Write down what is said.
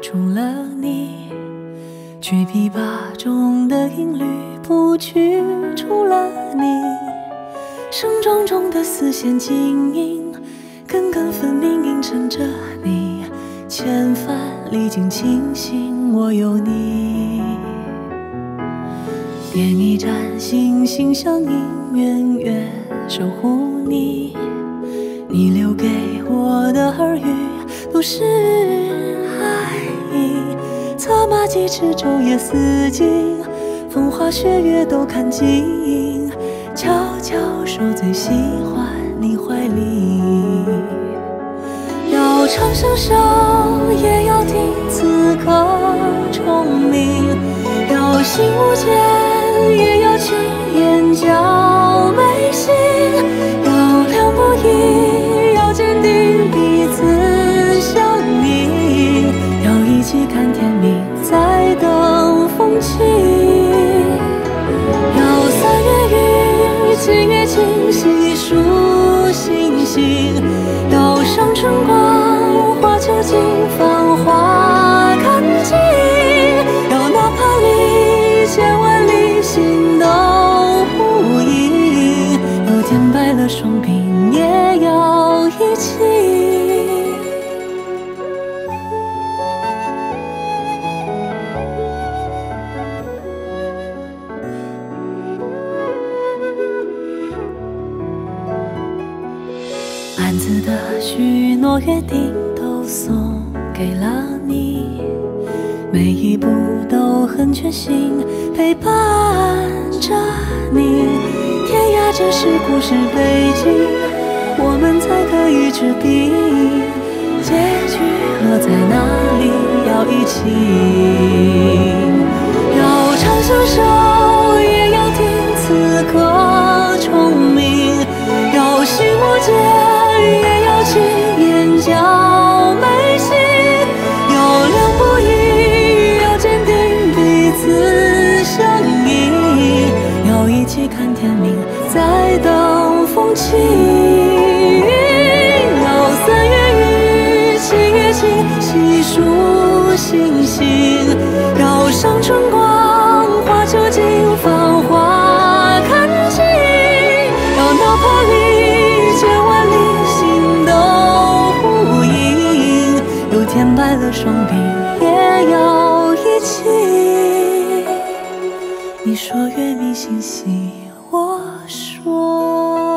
除了你，去琵琶中的音律谱曲除了你，声中中的丝弦晶莹，根根分明映衬着你，千帆历尽清醒，我有你。点一盏心心相印，远远守护你。你留给我的耳语都是爱意，策马疾驰昼夜四季，风花雪月都看尽，悄悄守最喜欢你怀里。要长相守，也要听此刻虫鸣，要心无间，也要去眼角眉心，要两不疑，要坚定彼此相依，要一起看天明，再等风起。要三月雨，七月晴，细数星星，要上春光，花秋尽，繁花看尽，要哪怕离千万里，心都呼应，有天白了双鬓，也要一起。暗自的许诺约定都送给了你，每一步都很全心陪伴着你。天涯只是故事背景，我们才可以执笔，结局落在哪里要一起。要长相守，也要听此刻虫鸣，要心无间，也要去眼角眉心，要两不疑，要坚定彼此相依，要一起看天明，再等风起。要三月雨，七月晴，细数星星，要上春光，花秋尽，繁花看尽，要哪怕离千万里，心都呼应，有天白了双鬓，也要一起。你说月明星稀，我说